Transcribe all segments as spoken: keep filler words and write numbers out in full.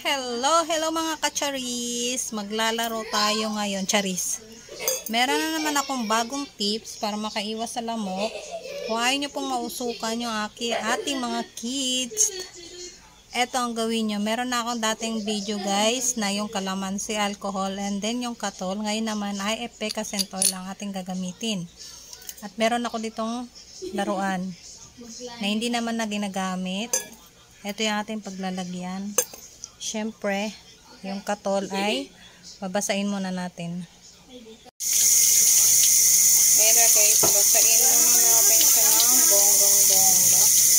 Hello, hello mga kacharis. Maglalaro tayo ngayon, charis. Meron na naman akong bagong tips para makaiwas sa lamok. Kung ayaw nyo pong mausukan yung aki, ating mga kids, eto ang gawin nyo. Meron na akong dating video guys na yung kalamansi, alcohol, and then yung katol. Ngayon naman ay effervescent oil lang ating gagamitin. At meron ako ditong laruan na hindi naman na ginagamit. Ito yung ating paglalagyan. Siyempre, yung katol ay babasain muna natin. Pero guys, basain muna natin siya ng bonggang-bongga.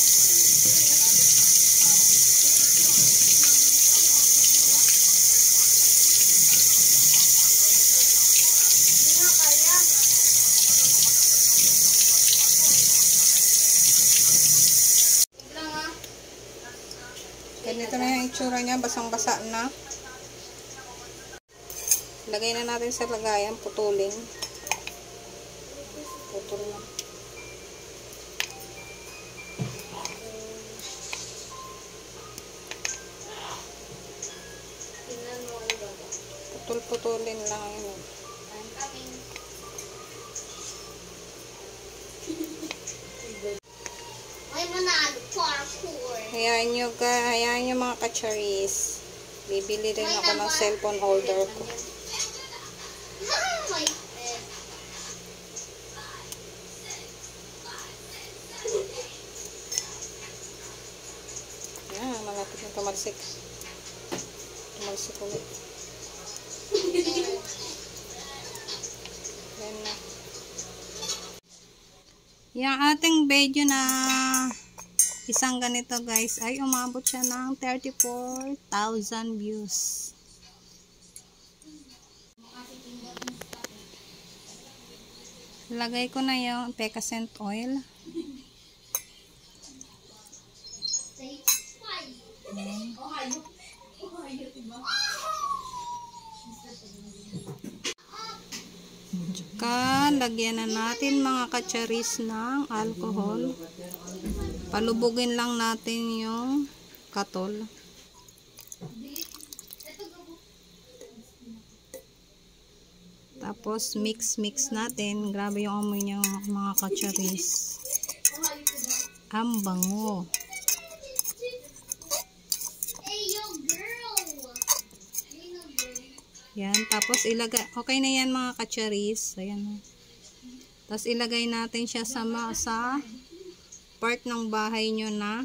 Ganito na yung itsura niya, basang-basa na. Lagay na natin sa lagayan, putulin. Putol na. Putul-putulin lang yun. Hayaan nyo, hayaan nyo mga kacharis. Bibili rin ako ng cellphone holder ko. Yan, malapit na tumalsik. Tumalsik ulit. Yan na. Yung ating video na isang ganito guys ay umabot siya ng thirty-four thousand views. Lagay ko na yung effervescent oil. Hmm. Tsaka lagyan na natin mga kacharis ng alcohol. Palubugin lang natin yung katol. Tapos mix mix natin. Grabe yung amoy niya mga kacharis. Ang bango. Yan. Tapos ilagay. Okay na yan mga kacharis. Ayan. Tapos ilagay natin siya sa sa part ng bahay nyo na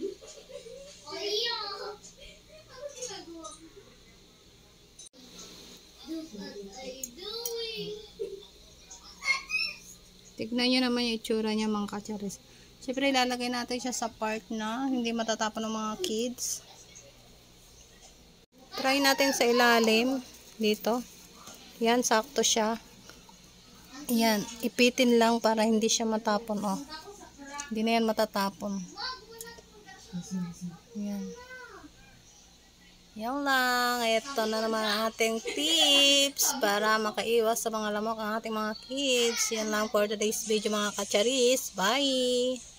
tignan nyo naman yung itsura niya mga kacharis. Siyempre ilalagay natin siya sa part na hindi matatapon ng mga kids. Try natin sa ilalim dito. Yan, sakto siya. Yan, ipitin lang para hindi siya matapon. Oh, hindi na yan matatapon. Yan. Yan lang. Ito na naman ang ating tips para makaiwas sa mga lamok ang ating mga kids. Yan lang for today's video mga kacharis. Bye!